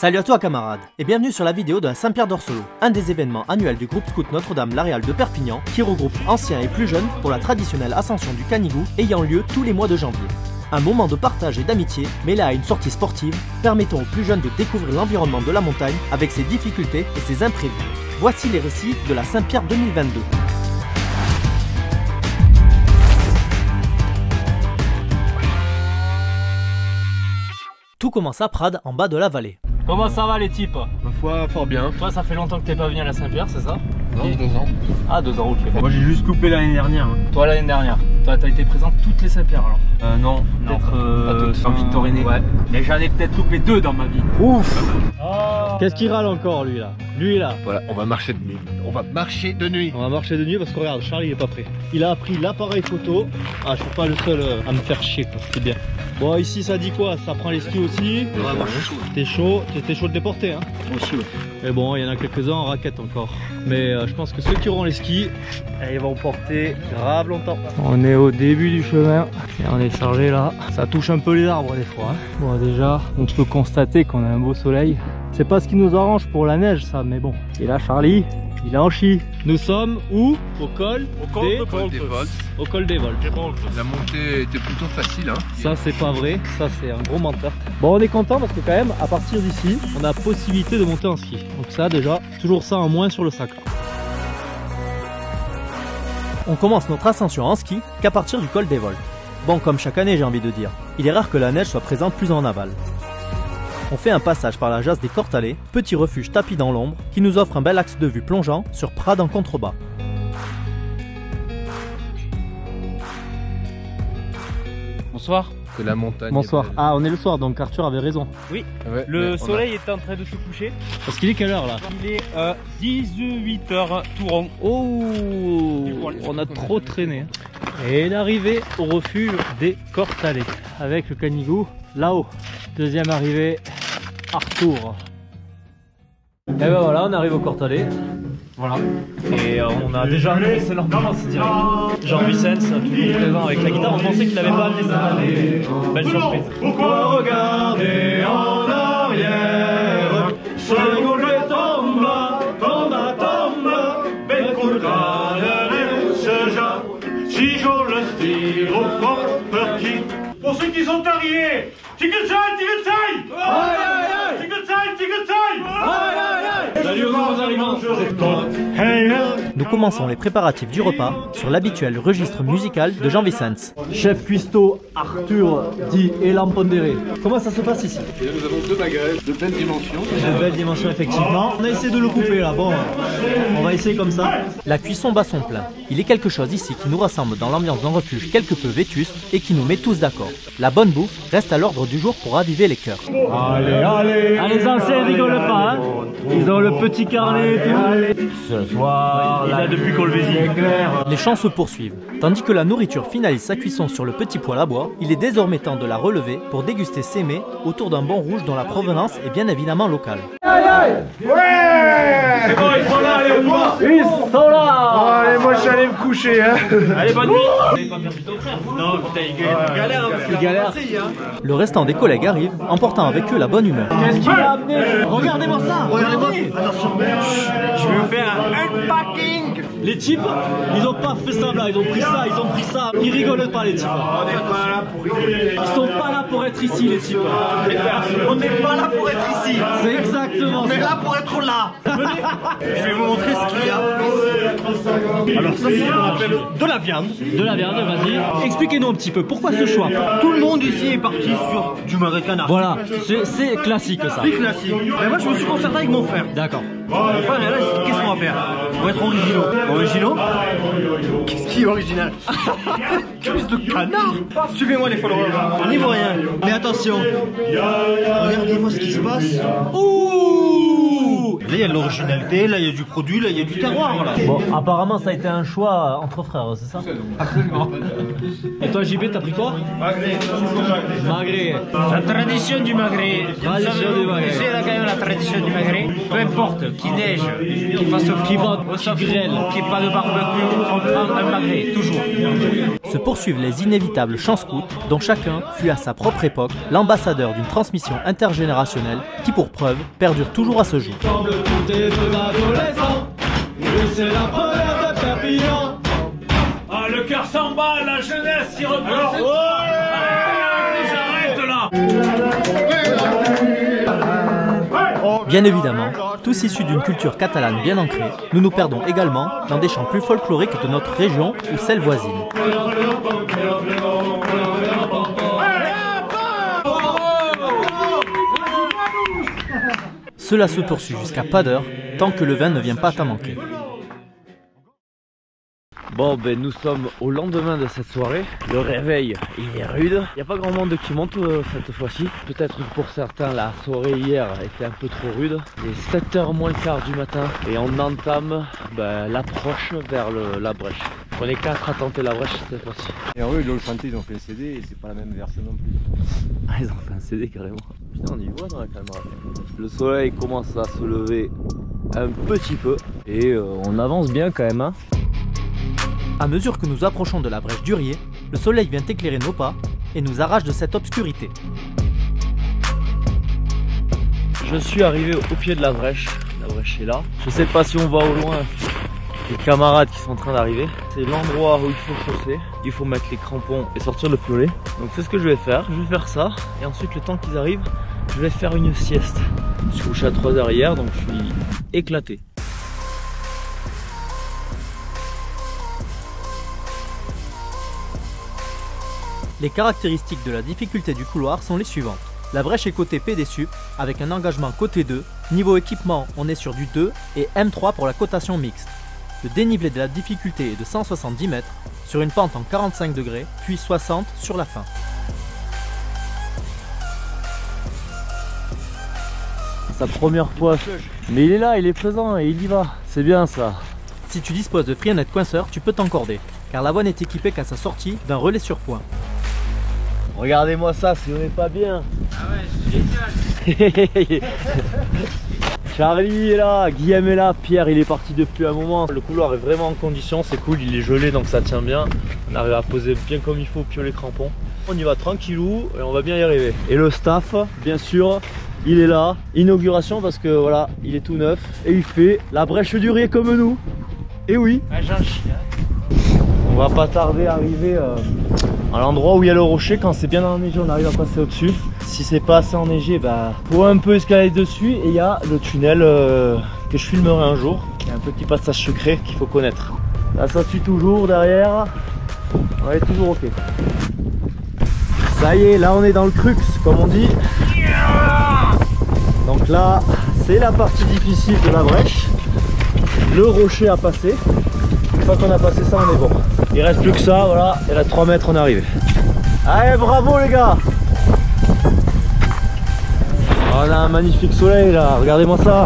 Salut à toi camarades, et bienvenue sur la vidéo de la Saint-Pierre d'Orselot, un des événements annuels du groupe Scout Notre-Dame-l'Aréal de Perpignan, qui regroupe anciens et plus jeunes pour la traditionnelle ascension du Canigou ayant lieu tous les mois de janvier. Un moment de partage et d'amitié, mêlé à une sortie sportive, permettant aux plus jeunes de découvrir l'environnement de la montagne avec ses difficultés et ses imprévus. Voici les récits de la Saint-Pierre 2022. Tout commence à Prades, en bas de la vallée. Comment ça va les types? Ma foi, fort bien. Toi, ça fait longtemps que t'es pas venu à la Saint-Pierre, c'est ça? Non, 2 ans. Ah, 2 ans, ok. Moi j'ai juste coupé l'année dernière. Toi, l'année dernière. Toi, t'as été présent toutes les Saint-Pierre alors? Non, peut-être en Victoriné. Ouais. Mais j'en ai peut-être loupé 2 dans ma vie. Ouf. Oh. Qu'est-ce qu'il râle encore lui là? Lui là. Voilà, on va marcher de nuit. On va marcher de nuit. On va marcher de nuit parce que regarde, Charlie il est pas prêt. Il a pris l'appareil photo. Ah, je suis pas le seul à me faire chier quoi, c'est bien. Bon, ici ça dit quoi? Ça prend les skis aussi. Ouais, moi je suis chaud. T'es chaud, t'es chaud de les porter hein? Aussi, ouais. Mais bon, il y en a quelques-uns en raquette encore. Mais je pense que ceux qui auront les skis, ils vont porter grave longtemps. On est au début du chemin et on est chargé là. Ça touche un peu les arbres des fois. Hein. Bon, déjà, on peut constater qu'on a un beau soleil. C'est pas ce qui nous arrange pour la neige ça, mais bon. Et là, Charlie, il est en chi. Nous sommes où? Au col des Voltes. Au col des Voltes. La montée était plutôt facile, hein. Ça c'est pas vrai, ça c'est un gros menteur. Bon, on est content parce que quand même à partir d'ici on a possibilité de monter en ski. Donc ça déjà, toujours ça en moins sur le sac. On commence notre ascension en ski qu'à partir du col des Voltes. Bon, comme chaque année j'ai envie de dire, il est rare que la neige soit présente plus en aval. On fait un passage par la Jasse des Cortalets, petit refuge tapi dans l'ombre qui nous offre un bel axe de vue plongeant sur Prades en contrebas. Bonsoir. Que la montagne. Bonsoir. Ah, on est le soir donc Arthur avait raison. Oui, Ouais, le soleil est en train de se coucher. Parce qu'il est quelle heure là? Il est 18h tout rond. Oh, on a trop traîné. Et l'arrivée au refuge des Cortalets avec le Canigou là-haut. Deuxième arrivée, Arthur. Et ben voilà, on arrive au Cortalet. Voilà. Et on a déjà annoncé l'ambiance direct. Jean-Vicens, toujours présent avec la guitare. On pensait qu'il n'avait pas amené ça. Belle surprise. Pourquoi regarder en arrière? Pour ceux qui sont arrivés, Ticket time, Ticket time! Ticket time, Ticket time! Salut aux nouveaux arrivants. Nous commençons les préparatifs du repas sur l'habituel registre musical de Jean-Vicens. Chef cuistot Arthur dit Elan Pondéré. Comment ça se passe ici? Et là, nous avons 2 magrets de belles dimensions. De belles dimensions effectivement. On a essayé de le couper là, bon, on va essayer comme ça. La cuisson bat son plein. Il est quelque chose ici qui nous rassemble dans l'ambiance d'un refuge quelque peu vétuste et qui nous met tous d'accord. La bonne bouffe reste à l'ordre du jour pour raviver les cœurs. Allez, Ah, les anciens rigolent pas, hein. Ils ont le petit carnet et tout. ce soir, Il a depuis qu'on le visite. Les chants se poursuivent. Tandis que la nourriture finalise sa cuisson sur le petit poêle à bois, il est désormais temps de la relever pour déguster ses mets autour d'un bon rouge dont la provenance est bien évidemment locale. C'est bon, ils sont là, allez, moi! Ils sont là. Allez, moi je suis allé me coucher, hein! Allez, bonne nuit. Vous n'avez pas perdu ton frère? Non, putain, il galère parce qu'il galère. Le restant des collègues arrive, emportant avec eux la bonne humeur. Qu'est-ce qu'il a amené? Regardez-moi ça. Regardez-moi! Attention! Je vais vous faire un unpacking. Les types, ils ont pas fait ça là, ils ont pris ça, ils ont pris ça. Ils rigolent pas les types. On n'est pas là pour rigoler! Ils sont pas là pour être ici les types. On n'est pas là pour être ici! C'est exactement On est ça. là pour être là! Je vais vous montrer ce qu'il y a. Alors ça c'est ce qu'on appelle de la viande. De la viande, vas-y. Expliquez-nous un petit peu, pourquoi ce choix? Tout le monde ici est parti sur du magret canard. Voilà, c'est classique ça. C'est classique. Mais moi je me suis concerté avec mon frère. D'accord. Mon frère est là, qu'est-ce qu'on va faire? On va être originaux. Originaux? Qu'est-ce qui est original? Cuisse de canard? Suivez-moi les followers. On n'y voit rien. Mais attention. Regardez-moi ce qui se passe. Ouh! Là il y a de l'originalité, là il y a du produit, là il y a du terroir là. Bon, apparemment ça a été un choix entre frères, c'est ça? Absolument. Et toi JB, t'as pris quoi? Magret. La tradition du magret. Tradition du magret. C'est là quand même la tradition du magret. Peu importe, qu'il neige, qu'il fasse froid, Qui grêle, qu'il n'y ait pas de barbecue, on prend un magret, toujours. se poursuivent les inévitables chants scouts dont chacun fut à sa propre époque l'ambassadeur d'une transmission intergénérationnelle qui pour preuve perdure toujours à ce jour. Ah, le cœur s'en bat, la jeunesse qui repose. J'arrête là. Bien évidemment, tous issus d'une culture catalane bien ancrée, nous nous perdons également dans des chants plus folkloriques de notre région ou celles voisines. Cela se poursuit jusqu'à pas d'heure, tant que le vin ne vient pas à manquer. Bon ben nous sommes au lendemain de cette soirée, le réveil il est rude, il n'y a pas grand monde qui monte cette fois-ci, peut-être que pour certains la soirée hier était un peu trop rude, il est 7h moins le quart du matin et on entame l'approche vers la brèche. On est 4 à tenter la brèche cette fois-ci. Et eux, l'autre chantier, ils ont fait un CD et c'est pas la même version non plus. Ah ils ont fait un CD carrément, putain on y voit dans la caméra. Le soleil commence à se lever un petit peu et on avance bien quand même hein. À mesure que nous approchons de la brèche d'Urier, le soleil vient éclairer nos pas et nous arrache de cette obscurité. Je suis arrivé au pied de la brèche est là. Je sais pas si on voit au loin les camarades qui sont en train d'arriver. C'est l'endroit où il faut chausser, il faut mettre les crampons et sortir le piolet. Donc c'est ce que je vais faire ça et ensuite le temps qu'ils arrivent, je vais faire une sieste. Je suis couché à 3h hier donc je suis éclaté. Les caractéristiques de la difficulté du couloir sont les suivantes. La brèche est côté PD Sup avec un engagement côté 2. Niveau équipement, on est sur du 2 et M3 pour la cotation mixte. Le dénivelé de la difficulté est de 170 mètres sur une pente en 45 degrés, puis 60 sur la fin. Sa première fois, mais il est là, il est présent et il y va. C'est bien ça. Si tu disposes de Free&Net coinceur, tu peux t'encorder, car l'avoine est équipée qu'à sa sortie d'un relais sur point. Regardez-moi ça, si on n'est pas bien. Ah ouais, c'est génial. Charlie est là, Guillaume est là, Pierre il est parti depuis un moment. Le couloir est vraiment en condition, c'est cool, il est gelé donc ça tient bien. On arrive à poser bien comme il faut au piolet crampons. On y va tranquillou et on va bien y arriver. Et le staff, bien sûr, il est là. Inauguration parce que voilà, il est tout neuf. Et il fait la brèche d'Urier comme nous. Et oui. Ah, j'ai un chien. On va pas tarder à arriver à l'endroit où il y a le rocher. Quand c'est bien enneigé, on arrive à passer au-dessus. Si c'est pas assez enneigé, faut un peu escalader dessus. Et il y a le tunnel que je filmerai un jour. Il y a un petit passage secret qu'il faut connaître. Là, ça suit toujours derrière. On est toujours ok. Ça y est, là on est dans le crux, comme on dit. Donc là, c'est la partie difficile de la brèche. Le rocher à passer. Une fois qu'on a passé ça, on est bon. Il reste plus que ça, voilà. Il reste 3 mètres, on est arrivé. Allez, bravo les gars! On a un magnifique soleil là, regardez-moi ça.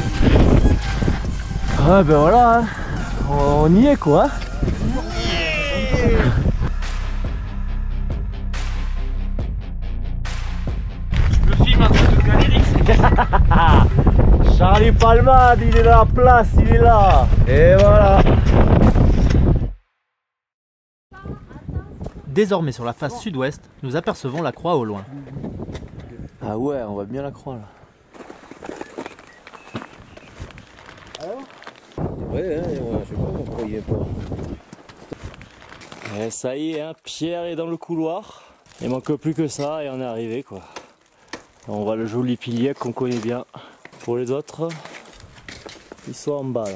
Ah ben voilà, hein. On y est quoi. Je me filme un truc de Galérix. Charlie Palmade, il est dans la place, il est là. Et voilà. Désormais sur la face sud-ouest, nous apercevons la croix au loin. Ah ouais, on voit bien la croix là. Ouais, je sais pas pourquoi il est pas. Et ça y est, hein, Pierre est dans le couloir. Il manque plus que ça et on est arrivé quoi. On voit le joli pilier qu'on connaît bien. Pour les autres, ils sont en bas là.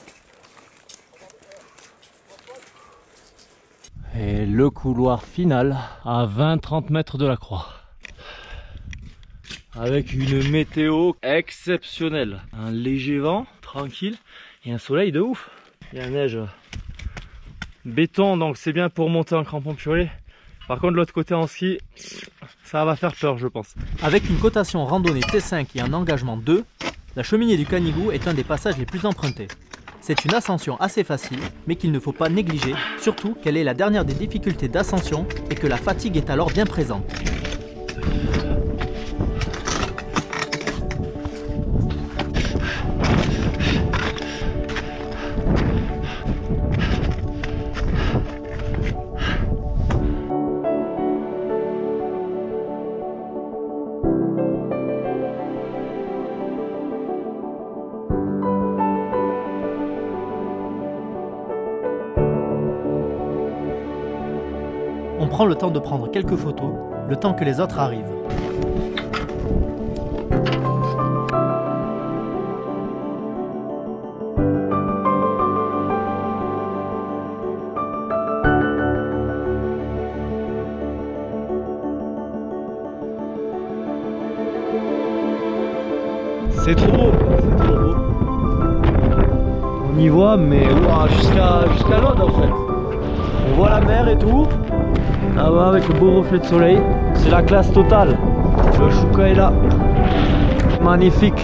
Et le couloir final à 20-30 mètres de la croix. Avec une météo exceptionnelle. Un léger vent, tranquille, et un soleil de ouf. Il y a la neige. Béton, donc c'est bien pour monter en crampon piolet. Par contre, de l'autre côté en ski, ça va faire peur, je pense. Avec une cotation randonnée T5 et un engagement 2, la cheminée du Canigou est un des passages les plus empruntés. C'est une ascension assez facile, mais qu'il ne faut pas négliger, surtout qu'elle est la dernière des difficultés d'ascension et que la fatigue est alors bien présente. prend le temps de prendre quelques photos, le temps que les autres arrivent. C'est trop beau, c'est trop beau. On y voit, mais jusqu'à l'autre en fait. On voit la mer et tout. Là-bas avec le beau reflet de soleil. C'est la classe totale. Le chouka est là. Magnifique.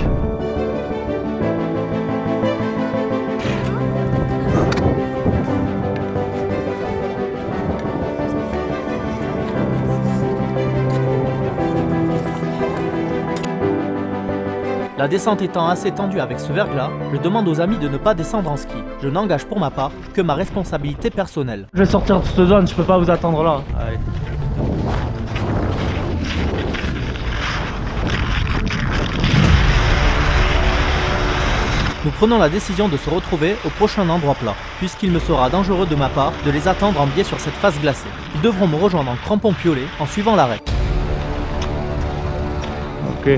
La descente étant assez tendue avec ce verglas, je demande aux amis de ne pas descendre en ski. Je n'engage pour ma part que ma responsabilité personnelle. Je vais sortir de cette zone, je peux pas vous attendre là. Allez. Nous prenons la décision de se retrouver au prochain endroit plat, puisqu'il me sera dangereux de ma part de les attendre en biais sur cette face glacée. Ils devront me rejoindre en crampons piolés en suivant l'arête. Ok.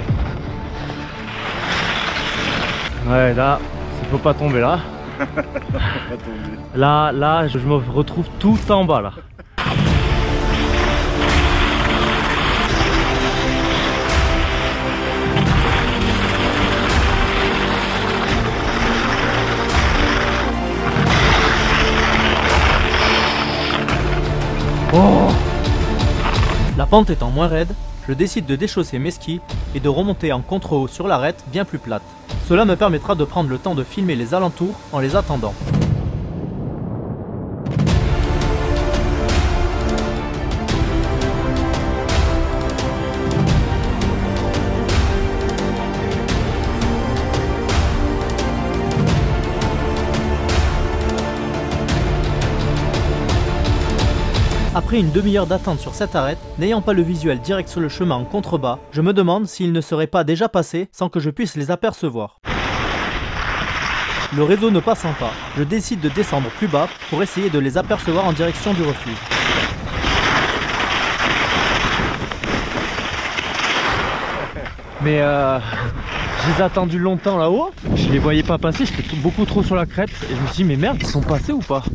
Ouais, là, il faut pas tomber là. Là, je me retrouve tout en bas là. Oh! La pente étant moins raide, je décide de déchausser mes skis et de remonter en contre-haut sur l'arête bien plus plate. Cela me permettra de prendre le temps de filmer les alentours en les attendant. Après une demi-heure d'attente sur cette arête, n'ayant pas le visuel direct sur le chemin en contrebas, je me demande s'ils ne seraient pas déjà passés sans que je puisse les apercevoir. Le réseau ne passant pas, je décide de descendre plus bas pour essayer de les apercevoir en direction du refuge. Mais je les ai attendus longtemps là-haut, je les voyais pas passer, j'étais beaucoup trop sur la crête et je me suis dit mais merde, ils sont passés ou pas?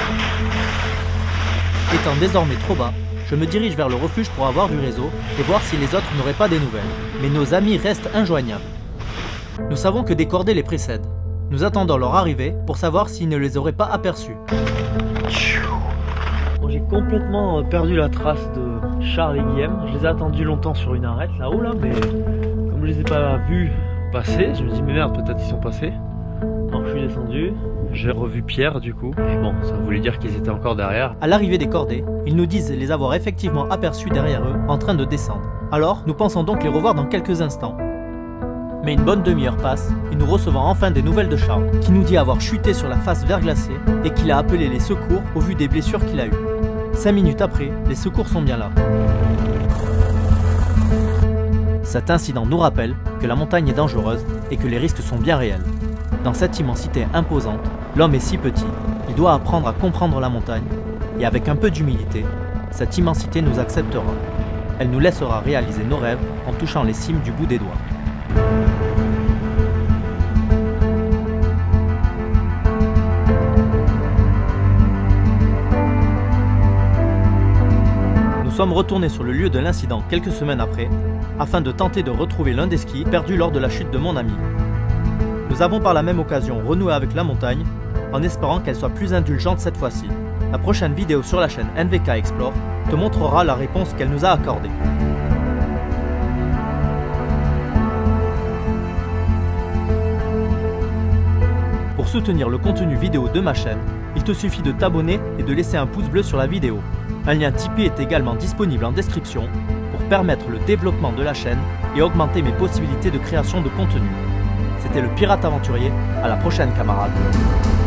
Étant désormais trop bas, je me dirige vers le refuge pour avoir du réseau et voir si les autres n'auraient pas des nouvelles. Mais nos amis restent injoignables. Nous savons que des cordées les précèdent. Nous attendons leur arrivée pour savoir s'ils ne les auraient pas aperçus. Bon, j'ai complètement perdu la trace de Charles et Guillaume. Je les ai attendus longtemps sur une arête là-haut là, mais comme je les ai pas vus passer, je me dis mais merde, peut-être ils sont passés. Donc je suis descendu, j'ai revu Pierre du coup, et bon, ça voulait dire qu'ils étaient encore derrière. À l'arrivée des cordées, ils nous disent les avoir effectivement aperçus derrière eux en train de descendre. Alors, nous pensons donc les revoir dans quelques instants. Mais une bonne demi-heure passe et nous recevons enfin des nouvelles de Charles, qui nous dit avoir chuté sur la face verglacée et qu'il a appelé les secours au vu des blessures qu'il a eues. 5 minutes après, les secours sont bien là. Cet incident nous rappelle que la montagne est dangereuse et que les risques sont bien réels. Dans cette immensité imposante, l'homme est si petit, il doit apprendre à comprendre la montagne, et avec un peu d'humilité, cette immensité nous acceptera. Elle nous laissera réaliser nos rêves en touchant les cimes du bout des doigts. Nous sommes retournés sur le lieu de l'incident quelques semaines après, afin de tenter de retrouver l'un des skis perdus lors de la chute de mon ami. Nous avons par la même occasion renoué avec la montagne, en espérant qu'elle soit plus indulgente cette fois-ci. La prochaine vidéo sur la chaîne NVK Explore te montrera la réponse qu'elle nous a accordée. Pour soutenir le contenu vidéo de ma chaîne, il te suffit de t'abonner et de laisser un pouce bleu sur la vidéo. Un lien Tipeee est également disponible en description pour permettre le développement de la chaîne et augmenter mes possibilités de création de contenu. C'était le Pirate Aventurier, à la prochaine camarades.